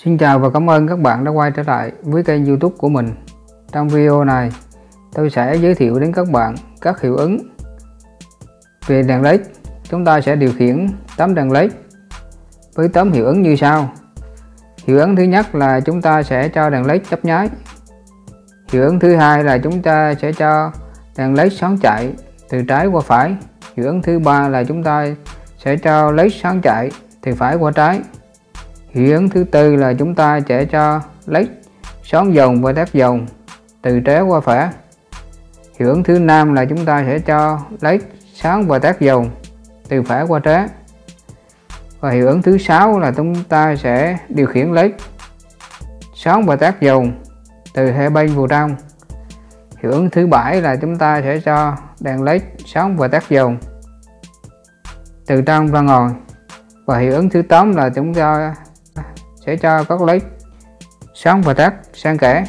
Xin chào và cảm ơn các bạn đã quay trở lại với kênh YouTube của mình. Trong video này, tôi sẽ giới thiệu đến các bạn các hiệu ứng về đèn LED. Chúng ta sẽ điều khiển tấm đèn LED với tấm hiệu ứng như sau. Hiệu ứng thứ nhất là chúng ta sẽ cho đèn LED chớp nháy. Hiệu ứng thứ hai là chúng ta sẽ cho đèn LED sáng chạy từ trái qua phải. Hiệu ứng thứ ba là chúng ta sẽ cho LED sáng chạy từ phải qua trái. Hiệu ứng thứ tư là chúng ta sẽ cho LED sáng dòng và tắt dòng từ trái qua phải. Hiệu ứng thứ năm là chúng ta sẽ cho LED sáng và tắt dòng từ phải qua trái. Và hiệu ứng thứ sáu là chúng ta sẽ điều khiển LED sáng và tắt dòng từ hai bên vào trong. Hiệu ứng thứ bảy là chúng ta sẽ cho đèn LED sáng và tắt dòng từ trong ra ngoài. Và hiệu ứng thứ 8 là chúng ta sẽ cho các LED sáng và tắt xen kẽ.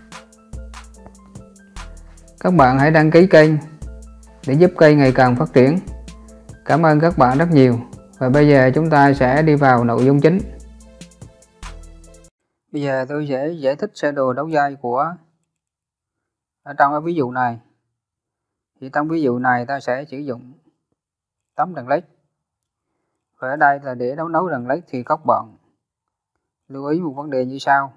Các bạn hãy đăng ký kênh để giúp kênh ngày càng phát triển. Cảm ơn các bạn rất nhiều. Và bây giờ chúng ta sẽ đi vào nội dung chính. Bây giờ tôi sẽ giải thích sơ đồ đấu dây của ở trong cái ví dụ này. Thì trong ví dụ này ta sẽ sử dụng tấm đèn LED. Và ở đây là để đấu nối đèn LED thì các bạn lưu ý một vấn đề như sau.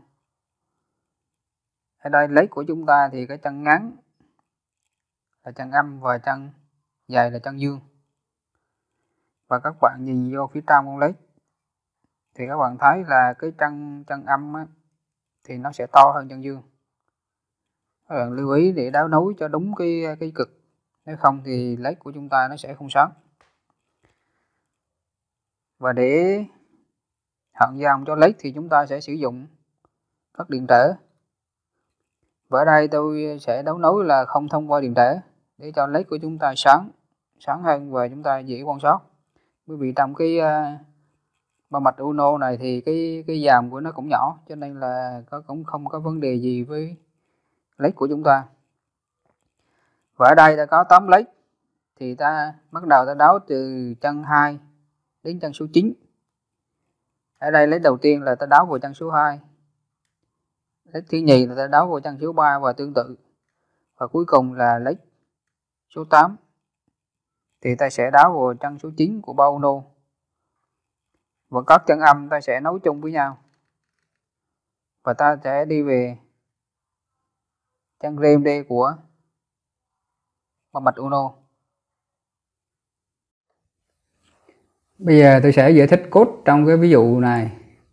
Ở đây LED của chúng ta thì cái chân ngắn là chân âm và chân dài là chân dương. Và các bạn nhìn vô phía trong con LED thì các bạn thấy là cái chân âm á, thì nó sẽ to hơn chân dương. Các bạn lưu ý để đấu nối cho đúng cái cực, nếu không thì LED của chúng ta nó sẽ không sáng. Và để hạn dòng cho LED thì chúng ta sẽ sử dụng các điện trở. Và ở đây tôi sẽ đấu nối là không thông qua điện trở để cho LED của chúng ta sáng hơn và chúng ta dễ quan sát. Bởi vì trong cái ba mạch Uno này thì cái dàm của nó cũng nhỏ, cho nên là cũng không có vấn đề gì với LED của chúng ta. Và ở đây ta có 8 LED thì ta bắt đầu ta đấu từ chân 2 đến chân số 9. Ở đây LED đầu tiên là ta đấu vào chân số 2. LED thứ nhì là ta đấu vào chân số 3 và tương tự. Và cuối cùng là LED số 8 thì ta sẽ đấu vào chân số 9 của ba Uno. Và các chân âm ta sẽ nối chung với nhau. Và ta sẽ đi về chân rem D của ba mạch Uno. Bây giờ tôi sẽ giải thích code trong cái ví dụ này.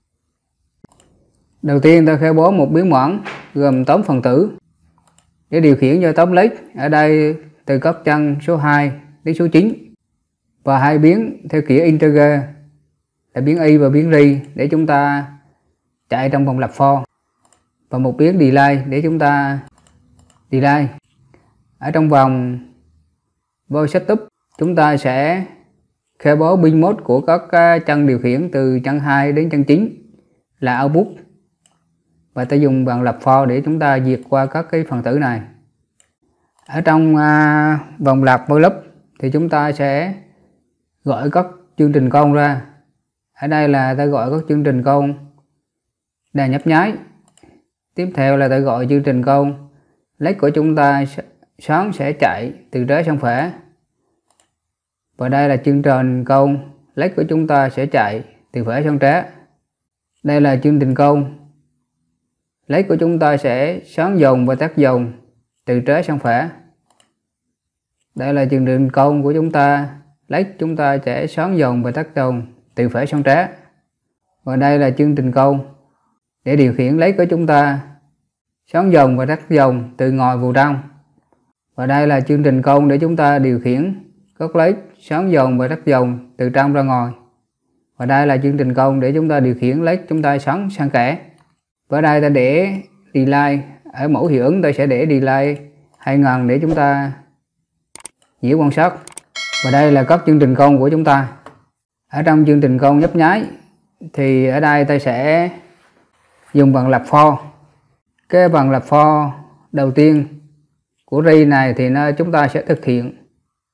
Đầu tiên ta khai bố một biến mẫn gồm tóm phần tử để điều khiển cho tóm LED. Ở đây từ các chân số 2 đến số 9. Và hai biến theo kiểu integer là biến y và biến ri để chúng ta chạy trong vòng lặp for. Và một biến delay để chúng ta delay. Ở trong vòng void setup chúng ta sẽ khai báo pin mode của các chân điều khiển từ chân 2 đến chân 9 là output. Và ta dùng bằng lặp for để chúng ta diệt qua các cái phần tử này. Ở trong vòng lặp for loop thì chúng ta sẽ gọi các chương trình công ra. Ở đây là ta gọi các chương trình công đèn nhấp nháy. Tiếp theo là ta gọi chương trình công LED của chúng ta sáng sẽ chạy từ trái sang phải. Và đây là chương trình công LED của chúng ta sẽ chạy từ phải sang trái. Đây là chương trình công LED của chúng ta sẽ sáng dòng và tắt dòng từ trái sang phải. Đây là chương trình công của chúng ta LED chúng ta sẽ sáng dòng và tắt dòng từ phải sang trái. Và đây là chương trình công để điều khiển LED của chúng ta sáng dòng và tắt dòng từ ngoài vào trong. Và đây là chương trình công để chúng ta điều khiển các LED sáng dòng và tắt dòng từ trong ra ngoài. Và đây là chương trình công để chúng ta điều khiển LED chúng ta sáng xen kẽ. Và ở đây ta để delay, ở mỗi hiệu ứng ta sẽ để delay 2000 để chúng ta dễ quan sát. Và đây là các chương trình công của chúng ta. Ở trong chương trình công nhấp nháy thì ở đây ta sẽ dùng bằng lặp for. Cái bằng lặp for đầu tiên của ri này thì chúng ta sẽ thực hiện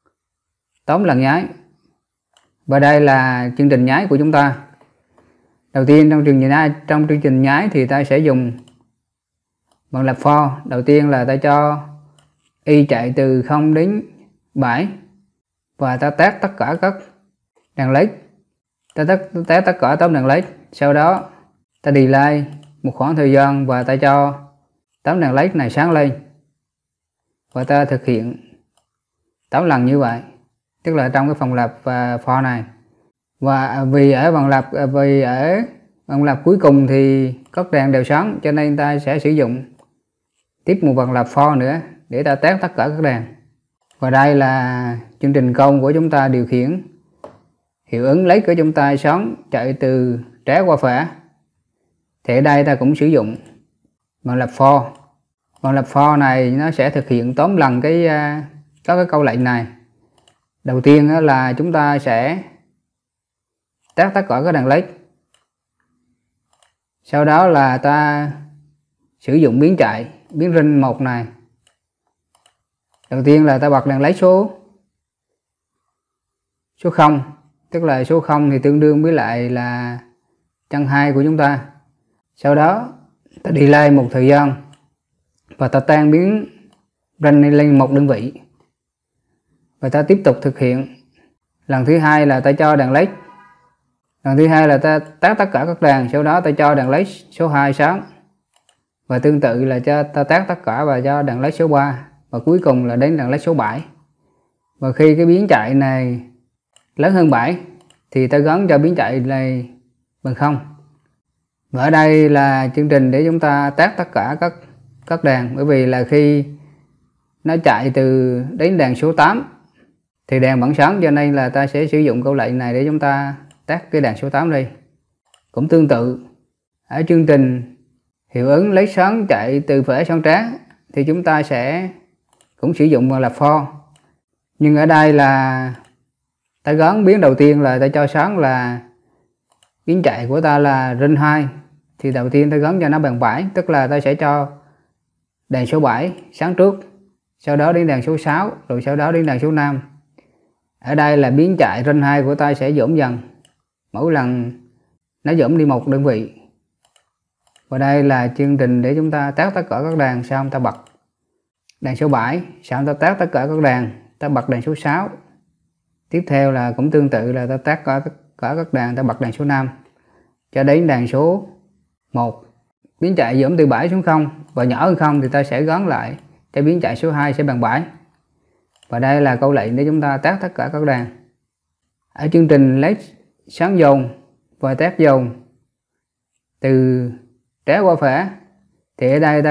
tóm lần nháy. Và đây là chương trình nháy của chúng ta. Đầu tiên trong chương trình nhái thì ta sẽ dùng bằng lặp for. Đầu tiên là ta cho y chạy từ 0 đến 7 và ta test tất cả các đàn led. Ta test tất cả tóm đàn led. Sau đó ta delay một khoảng thời gian và ta cho tóm đàn led này sáng lên. Và ta thực hiện 8 lần như vậy, tức là trong cái vòng lặp và for này. Và vì ở vòng lặp cuối cùng thì các đàn đều sáng, cho nên ta sẽ sử dụng tiếp một vòng lặp for nữa để ta test tất cả các đàn. Và đây là chương trình công của chúng ta điều khiển hiệu ứng lấy của chúng ta sáng chạy từ trái qua phải. Thì ở đây ta cũng sử dụng vòng lặp for. Vòng lặp for này nó sẽ thực hiện tóm lần các cái câu lệnh này. Đầu tiên là chúng ta sẽ test tất cả các đàn led. Sau đó là ta sử dụng biến chạy, biến ring 1 này. Đầu tiên là ta bật đàn led số 0, tức là số 0 thì tương đương với lại là chân 2 của chúng ta. Sau đó ta delay một thời gian và ta tan biến ring lên 1 đơn vị. Và ta tiếp tục thực hiện. Lần thứ hai là ta cho đàn led. Lần thứ hai là ta test tất cả các đàn, sau đó ta cho đàn led số 2 sáng. Và tương tự là ta test tất cả và cho đàn led số 3. Và cuối cùng là đến đàn led số 7. Và khi cái biến chạy này lớn hơn 7 thì ta gắn cho biến chạy này bằng 0. Và ở đây là chương trình để chúng ta test tất cả các đàn, bởi vì là khi nó chạy từ đến đàn số 8 thì đàn vẫn sáng, cho nên là ta sẽ sử dụng câu lệnh này để chúng ta test cái đàn số 8 đi. Cũng tương tự, ở chương trình hiệu ứng lấy sáng chạy từ phải sang trái thì chúng ta sẽ cũng sử dụng vòng lặp for. Nhưng ở đây là ta gắn biến đầu tiên là ta cho sáng là biến chạy của ta là ring 2, thì đầu tiên ta gắn cho nó bằng 7, tức là ta sẽ cho đàn số 7 sáng trước, sau đó đến đàn số 6, rồi sau đó đến đàn số 5. Ở đây là biến chạy ring 2 của ta sẽ giảm dần, mỗi lần nó giảm đi 1 đơn vị. Và đây là chương trình để chúng ta test tất cả các đàn. Xong ta bật đàn số 7, xong ta test tất cả các đàn, ta bật đàn số 6. Tiếp theo là cũng tương tự là ta test cả các đàn, ta bật đàn số 5 cho đến đàn số 1. Biến chạy giảm từ 7 xuống 0 và nhỏ hơn 0 thì ta sẽ gắn lại cho biến chạy số 2 sẽ bằng 7. Và đây là câu lệnh để chúng ta test tất cả các đàn. Ở chương trình led sáng dồn và test dồn từ trái qua phải thì ở đây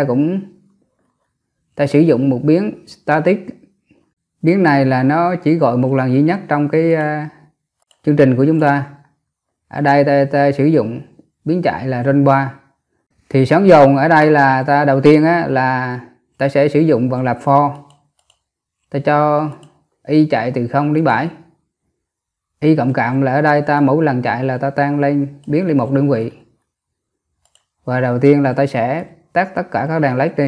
ta sử dụng một biến static. Biến này là nó chỉ gọi một lần duy nhất trong cái chương trình của chúng ta. Ở đây ta sử dụng biến chạy là ring 3. Thì sáng dồn ở đây là ta đầu tiên là ta sẽ sử dụng vòng lặp for. Ta cho y chạy từ 0 đến 7. Y cộng cộng là ở đây ta mỗi lần chạy là ta tăng lên biến lên 1 đơn vị. Và đầu tiên là ta sẽ test tất cả các đàn led đi.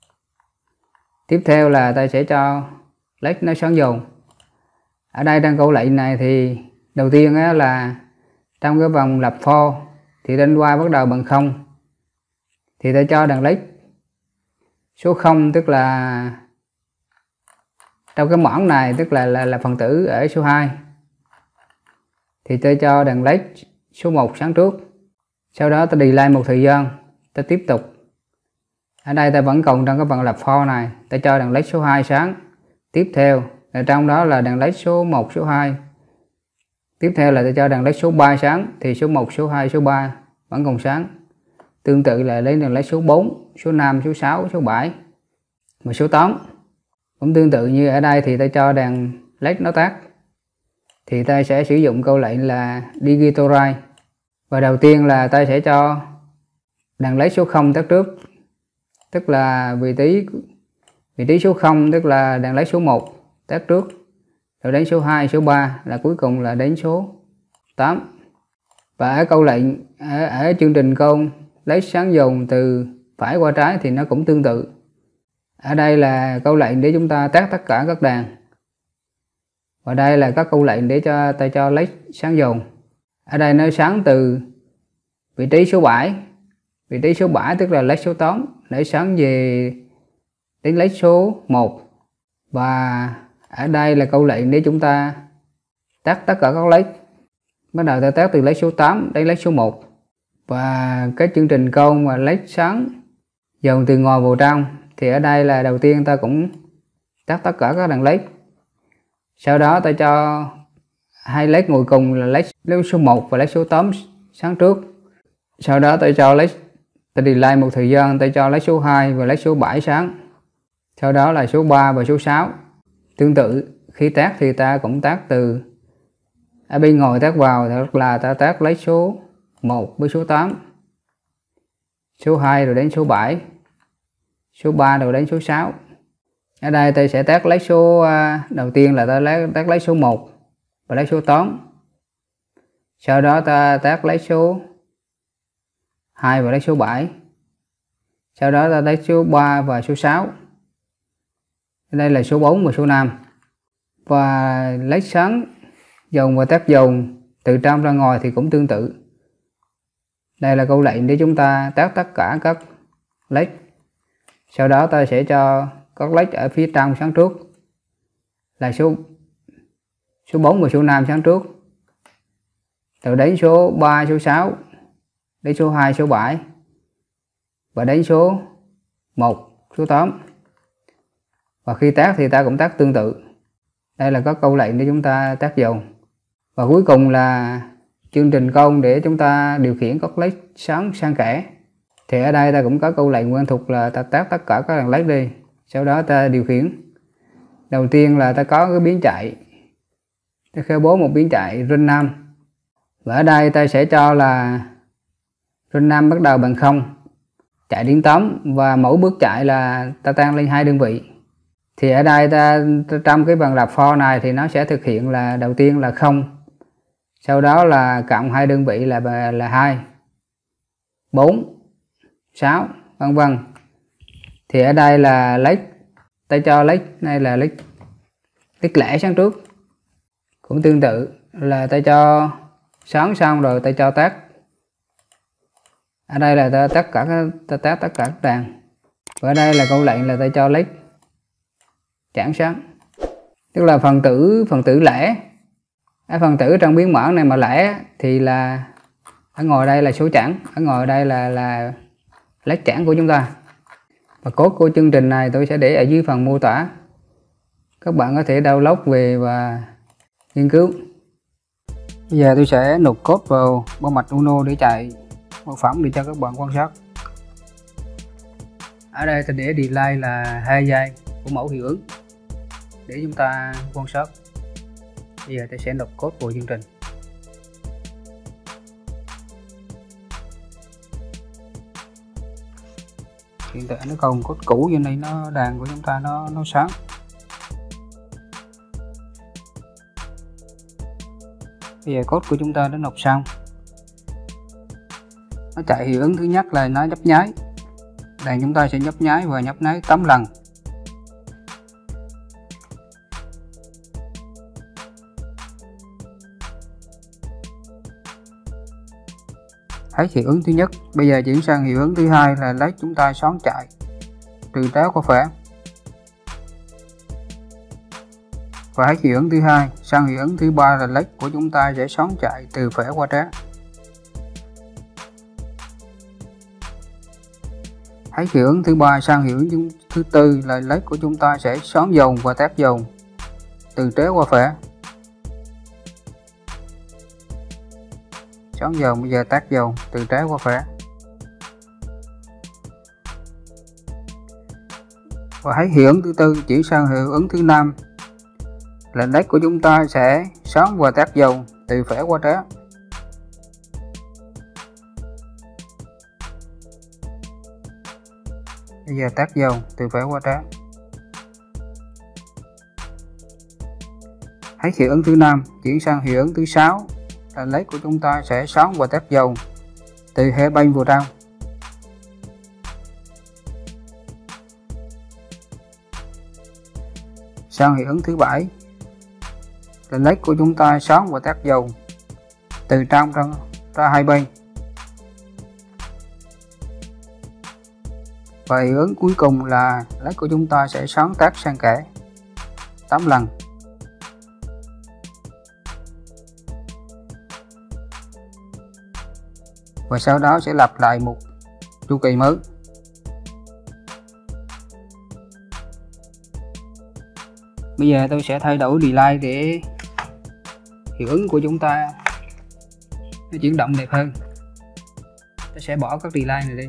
Tiếp theo là ta sẽ cho led nó sáng dồn. Ở đây trong câu lệnh này thì đầu tiên là trong cái vòng lặp for thì ring Y bắt đầu bằng 0. Thì ta cho đàn led số 0, tức là trong cái mỏng này, tức là phần tử ở số 2. Thì ta cho đàn led số 1 sáng trước. Sau đó ta delay một thời gian, ta tiếp tục. Ở đây ta vẫn còn trong cái vòng lặp for này, ta cho đàn led số 2 sáng. Tiếp theo ở trong đó là đàn led số 1, số 2. Tiếp theo là ta cho đàn led số 3 sáng, thì số 1, số 2, số 3 vẫn còn sáng. Tương tự là đến đàn led số 4, số 5, số 6, số 7 và số 8. Cũng tương tự như ở đây thì ta cho đàn led nó tắt. Thì ta sẽ sử dụng câu lệnh là digital write. Và đầu tiên là ta sẽ cho đàn led số 0 tắt trước, tức là vị trí số 0, tức là đàn led số 1 tắt trước, rồi đến số 2, số 3 là cuối cùng là đến số 8. Và ở câu lệnh ở chương trình con led sáng dồn từ phải qua trái thì nó cũng tương tự. Ở đây là câu lệnh để chúng ta test tất cả các đàn. Và đây là các câu lệnh để ta cho led sáng dồn. Ở đây nó sáng từ Vị trí số 7. Vị trí số 7 tức là lấy số tóm để sáng về đến lấy số 1. Và ở đây là câu lệnh để chúng ta tác tất cả các lấy. Bắt đầu ta tác từ lấy số 8 đến lấy số 1. Và cái chương trình câu mà lấy sáng dồn từ ngoài vào trong thì ở đây là đầu tiên ta cũng tác tất cả các đằng lấy. Sau đó ta cho hai lấy ngồi cùng là lấy số 1 và lấy số 8 sáng trước. Sau đó ta cho ta delay một thời gian, ta cho lấy số 2 và lấy số 7 sáng. Sau đó là số 3 và số 6. Tương tự khi tác thì ta cũng tác từ ở bên ngoài tác vào, tức là ta tác lấy số 1 với số 8, số 2 rồi đến số 7, số 3 rồi đến số 6. Ở đây ta sẽ tác lấy số đầu tiên là ta tác lấy số 1 và lấy số 8. Sau đó ta tác lấy số 2 và lấy số 7. Sau đó ta lấy số 3 và số 6. Đây là số 4 và số 5. Và lấy sáng dồn và tác dồn từ trong ra ngoài thì cũng tương tự. Đây là câu lệnh để chúng ta tác tất cả các lách. Sau đó ta sẽ cho các lách ở phía trong sáng trước là số 4 và số 5 sáng trước. Từ đến số 3, số 6, đến số 2, số 7 và đến số 1, số 8. Và khi tác thì ta cũng tác tương tự. Đây là các câu lệnh để chúng ta tác dồn. Và cuối cùng là chương trình câu để chúng ta điều khiển các lách sáng sang kẽ. Thì ở đây ta cũng có câu lệnh quen thuộc là ta tác tất cả các đằng lách đi. Sau đó ta điều khiển. Đầu tiên là ta có cái biến chạy. Ta khơi bố một biến chạy run 5. Và ở đây ta sẽ cho là run 5 bắt đầu bằng 0, chạy đến 8 và mỗi bước chạy là ta tăng lên 2 đơn vị. Thì ở đây ta trong cái bàn đạp for này thì nó sẽ thực hiện là đầu tiên là 0, sau đó là cộng 2 đơn vị là 2, 4, 6 vân vân. Thì ở đây là lấy ta cho lấy này là lấy lẻ sáng trước. Cũng tương tự là ta cho sáng xong rồi ta cho tác. Ở đây là ta tác tất cả các đàn. Và ở đây là câu lệnh là ta cho lấy chẵn sáng. Tức là phần tử lẻ. Ở phần tử trong biến mẫu này mà lẻ thì là ở ngoài đây là số chẵn, ở ngoài đây là lấy chẵn của chúng ta. Và code của chương trình này tôi sẽ để ở dưới phần mô tả. Các bạn có thể download về và nghiên cứu. Bây giờ tôi sẽ nộp code vào bộ mạch Uno để chạy mô phỏng để cho các bạn quan sát. Ở đây tôi để delay là 2 giây của mẫu hiệu ứng để chúng ta quan sát. Bây giờ tôi sẽ nộp code vào chương trình. Hiện tại nó còn code cũ cho nên nó đàn của chúng ta nó sáng. Bây giờ code của chúng ta đã nộp xong. Nó chạy hiệu ứng thứ nhất là nó nhấp nháy. Đàn chúng ta sẽ nhấp nháy và nhấp nháy 8 lần. Thấy hiệu ứng thứ nhất. Bây giờ chuyển sang hiệu ứng thứ hai là lấy chúng ta xoắn chạy từ trái qua phải. Và thấy hiệu ứng thứ hai. Sang hiệu ứng thứ ba là lấy của chúng ta sẽ xoắn chạy từ phải qua trái. Thấy hiệu ứng thứ ba sang hiệu ứng thứ tư là lấy của chúng ta sẽ xoắn dồn và tác dồn từ trái qua phải. Xoắn dồn bây giờ tác dồn từ trái qua phải. Và thấy hiệu ứng thứ tư chuyển sang hiệu ứng thứ năm là lấy của chúng ta sẽ xoắn và tác dồn từ phải qua trái. Bây giờ tác dồn từ phải qua trái. Thấy hiệu ứng thứ năm chuyển sang hiệu ứng thứ sáu là lấy của chúng ta sẽ xoắn và tác dồn từ hai bên vào trong. Sang hiệu ứng thứ bảy là lấy của chúng ta xoắn và tác dồn từ trong ra hai bên. Và hiệu ứng cuối cùng là led của chúng ta sẽ sáng tác xen kẽ 8 lần. Và sau đó sẽ lặp lại một chu kỳ mới. Bây giờ tôi sẽ thay đổi delay để hiệu ứng của chúng ta nó chuyển động đẹp hơn. Tôi sẽ bỏ các delay này đi.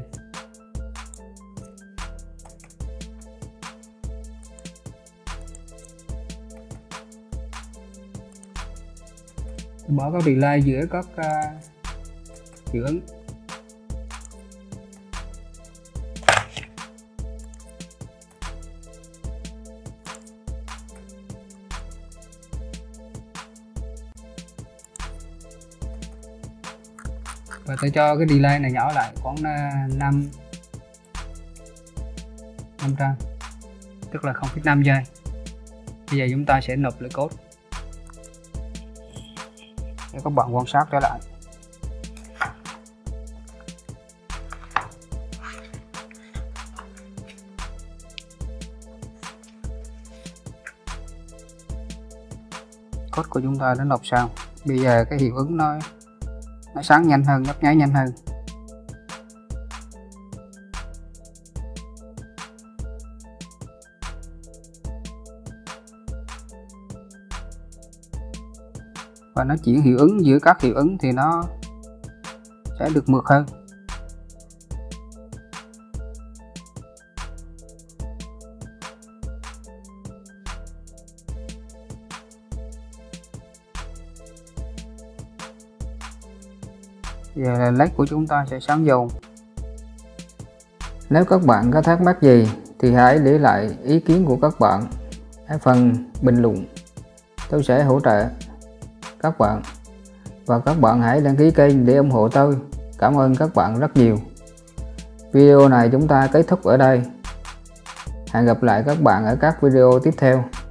Bỏ các delay giữa các hiệu ứng. Và tôi cho cái delay này nhỏ lại khoảng 500, tức là 0,5 giây. Bây giờ chúng ta sẽ nộp lại code để các bạn quan sát trở lại. Code của chúng ta đã nộp xong. Bây giờ cái hiệu ứng nó sáng nhanh hơn, nhấp nháy nhanh hơn. Và nó chuyển hiệu ứng giữa các hiệu ứng thì nó sẽ được mượt hơn. Giờ là led của chúng ta sẽ sáng dồn. Nếu các bạn có thắc mắc gì thì hãy để lại ý kiến của các bạn ở phần bình luận. Tôi sẽ hỗ trợ các bạn. Và các bạn hãy đăng ký kênh để ủng hộ tôi. Cảm ơn các bạn rất nhiều. Video này chúng ta kết thúc ở đây. Hẹn gặp lại các bạn ở các video tiếp theo.